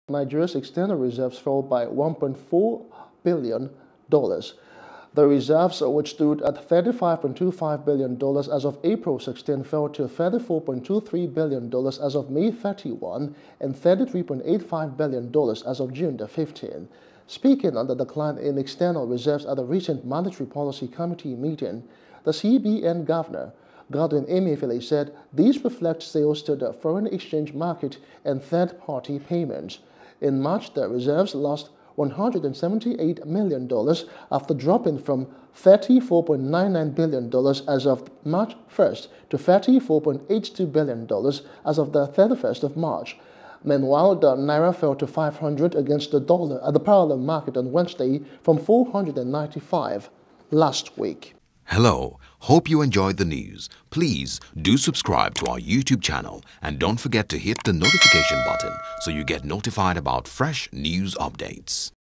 Nigeria's external reserves fell by $1.4 billion. The reserves, which stood at $35.25 billion as of April 16, fell to $34.23 billion as of May 31 and $33.85 billion as of June 15. Speaking on the decline in external reserves at the recent Monetary Policy Committee meeting, the CBN governor, Godwin Emefiele, said these reflect sales to the foreign exchange market and third-party payments. In March, the reserves lost $178 million after dropping from $34.99 billion as of March 1st to $34.82 billion as of the 31st of March. Meanwhile, the naira fell to 500 against the dollar at the parallel market on Wednesday from 495 last week. Hello, hope you enjoyed the news. Please do subscribe to our YouTube channel and don't forget to hit the notification button so you get notified about fresh news updates.